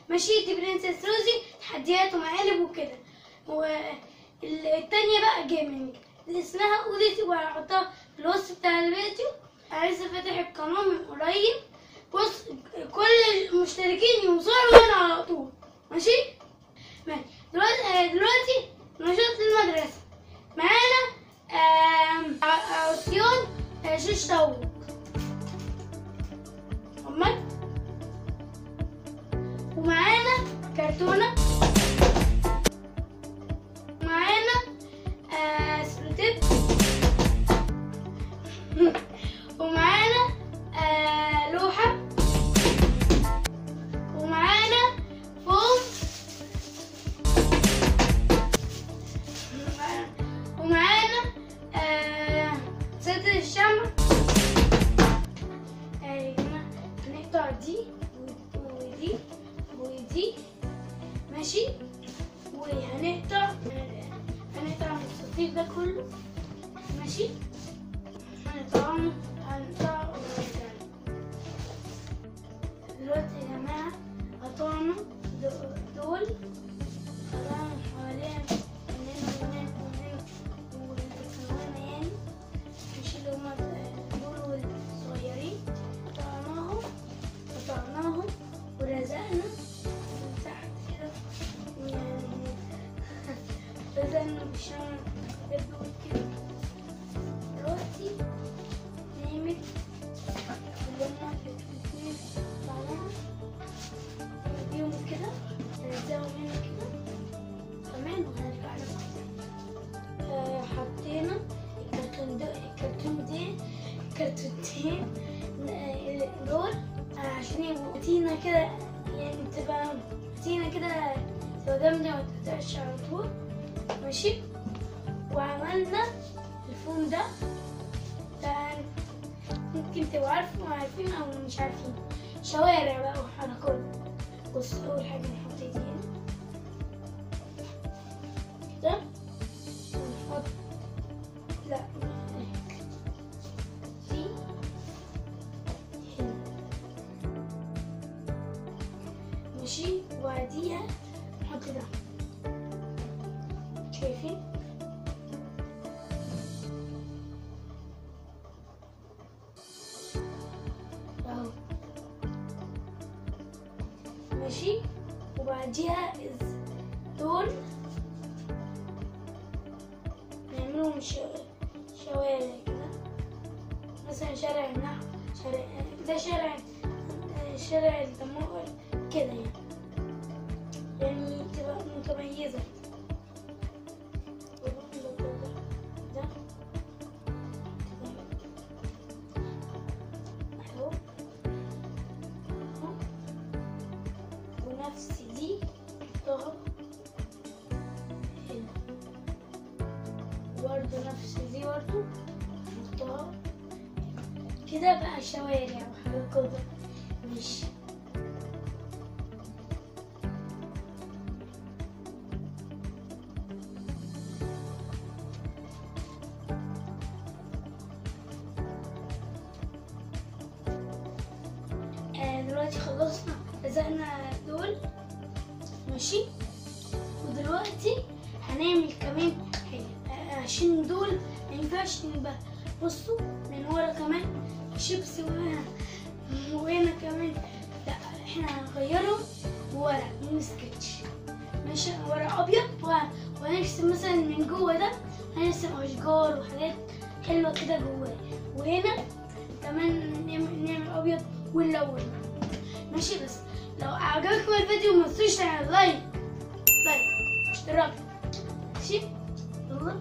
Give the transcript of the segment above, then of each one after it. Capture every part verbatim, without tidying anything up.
ماشي. دي برنسس روزي تحديات ومقالب وكده. والتانية بقى جيمنج اللي اسمها اوديتي، وهحطها في الوصف بتاع الفيديو. لسه فاتح القناة من قريب. بص كل المشتركين يوصلوا هنا على طول. ماشي ماشي. دلوقتي دلوقتي نشاط المدرسة معانا عصيان شيش طاووق محمد، ومعانا كرتونة، ومعانا آه سبريتيب، ومعانا آه لوحة، ومعانا فوم، ومعانا آه ستر الشمع. آه هنقطع دي ودي ودي ماشي، وهنقطع هنقطع المستطيل ده كله ماشي. هنقطعه هنقطعه دلوقتي يا جماعة. قطعنا دول، قطعنا حواليها من هنا ومن هنا ومن هنا ومن يعني ماشي، اللي هما دول والصغيرين. قطعناهم قطعناهم ولزقنا من تحت كده يعني، لزقنا بالشمع دول كده. دلوقتي نعمل اللي هما الاتنين طالعين نديهم كده، نلزقهم هنا كده كمان، وهنرجع لهم. آه حطينا الكرتون ده الكرتون دي الكرتونتين دول عشان يبقوا تينا كده، يعني تبقى تينا كده تبقى جامدة ومتقطعش على طول ماشي. وعملنا الفوم ده، ممكن تبقوا عارفين عارفين او مش عارفين، شوارع بقى وحركات. بص اول حاجه نحط دي هنا كده، ونحط لا دي هنا ماشي. وبعديها نحط ده، شايفين اهو ماشي. وبعديها دول نعملهم شوارع كده، مثلا شارع النحو، شارع ده شارع شارع الضمائر كده يعني، يعني تبقى متميزة. ده اهو ونفس دي نحطها هنا، وبرضه نفس دي برضه نحطها كده. بقى شوارع وحركات ماشي. دلوقتي خلصنا لزقنا دول ماشي. ودلوقتي هنعمل كمان حاجة عشان دول ما ينفعش نبقى، بصوا من ورا كمان شيبسي وهنا وهنا كمان، لا احنا هنغيرهم بورق من سكتش ماشي، ورق ابيض. وهنرسم مثلا من جوه ده هنرسم اشجار وحاجات حلوه كده جواه، وهنا كمان نعمل ابيض ونلون ماشي. بس لو عجبكم الفيديو ما تنسوش تعملوا لايك لايك اشتراك ماشي. يلا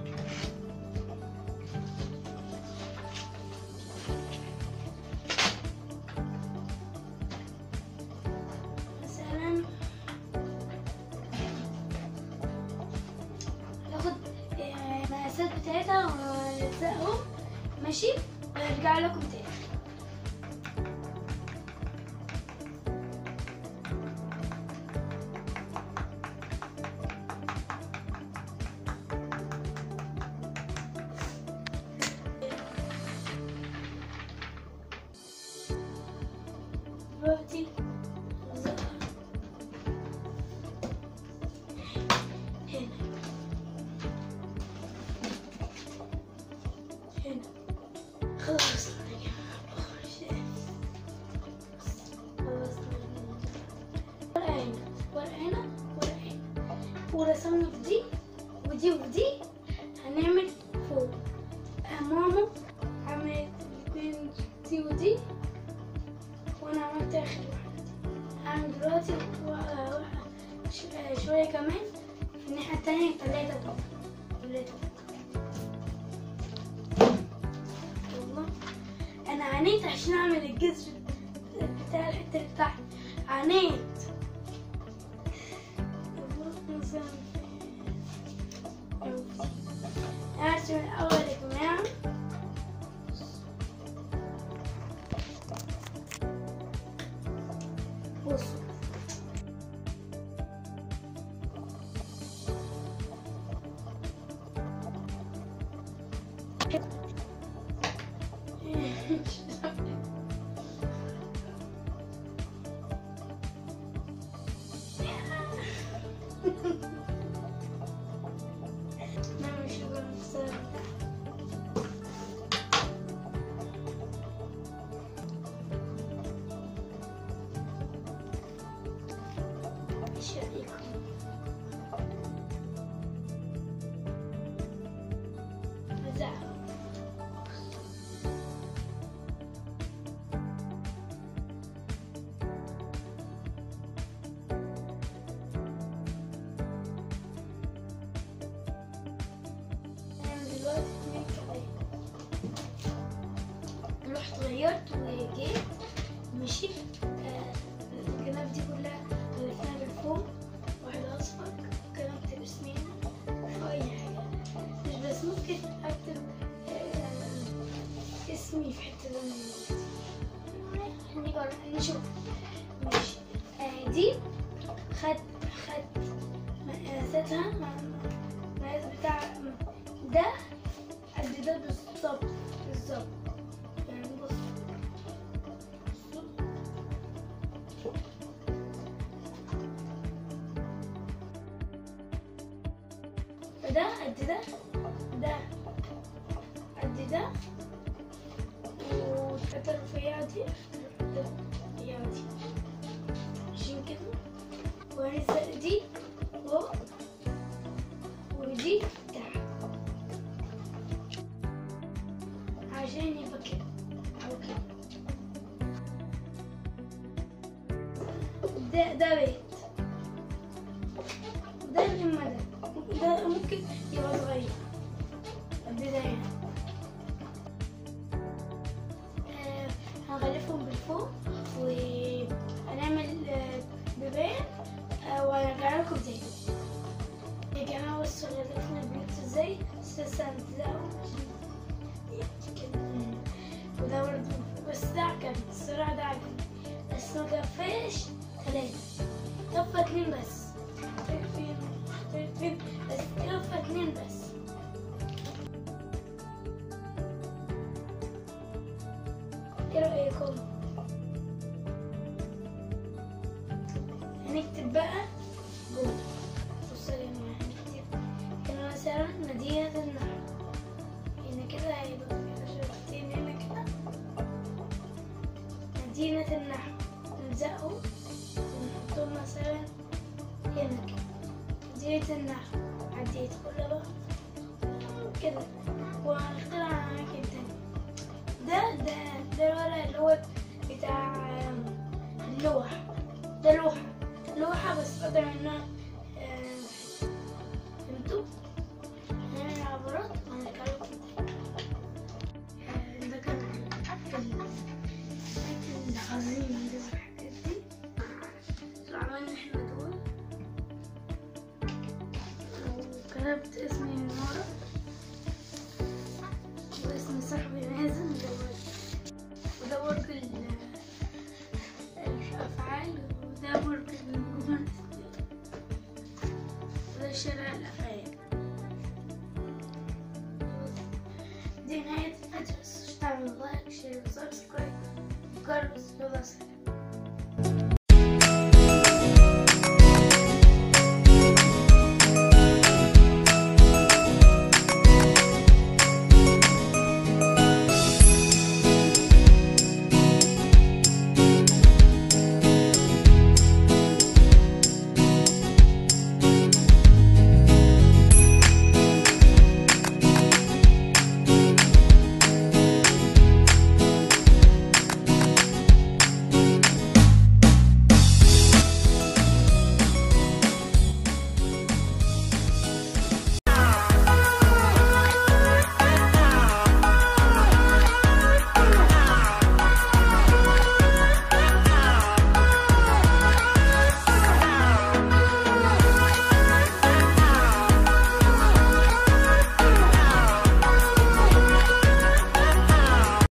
مثلا ناخد المقاسات بتاعتها ونلزقهم ماشي، ونرجع لكم تاني. دلوقتي ورسمنا في دي ودي ودي هنعمل فوق. ماما عملت الاتنين دي ودي وانا عملت اخر واحدة. هعمل دلوقتي شوية كمان في الناحية التانية تلاتة طبعا تلاتة. والله انا عانيت عشان اعمل الجذر بتاع الحتة اللي تحت، عانيت. هرسم الأول يا جماعة. بصوا رحت غيرت وجيت مشيت الجناب دي كلها غلفناها بالفوم، واحد اصفر كتبت اسمي او اي حاجه، مش بس ممكن اكتب اسمي في حته ثانيه. نجرب نشوف. ماشي دي خد خد مقاساتها، المقاس بتاع ده قد ده بالظبط بالظبط. يعني بص فده قد ده، ده قد ده، والحتة الرفيعة دي الرفيعة دي عشان كده، وهنزق دي فوق ودي تحت عشان يبقى كده أو كده. ده ده بيت، ده الإما ده ده ممكن يبقى صغير قد ده هنا. آه هنغلفهم بالفوق وهنعمل آه بيبان آه وهنرجع لكم تاني. يا جماعة بصوا غلفنا البيوت ازاي، استنى تلاقوا وده برضه، بس ده عجبني الصراحة، ده عجبني بس ما كفاش تلاتة، كفى اتنين بس. فين فين بس كفى اتنين بس. ايه رأيكم؟ هنكتب بقى جوه. بصوا يا جماعة هنكتب كده مثلا مدينة النحو، هنا كده هيبقى شرطين هنا كده مدينة النحو، نلزقه ونحطه مثلا هنا كده مدينة النحو. عديت كله بقى كده وهنخترع أماكن تانية. ده ده ده الورق اللي هو بتاع اللوحة، ده لوحة لوحة بس أقدر منها. فهمتوا؟ هنعمل عبارات وهنرجع لكم تاني. ده كان العظيم ده والحاجات دي. عملنا احنا دول وكتبت اسمي من ورا واسم صاحبي مازن، وده ورق الأفعال، وده ورق المجموعة، وده شارع الأفعال. دي نهاية الفيديو، متنسوش تعملوا لايك شير وسبسكرايب. جرس يلا سلام.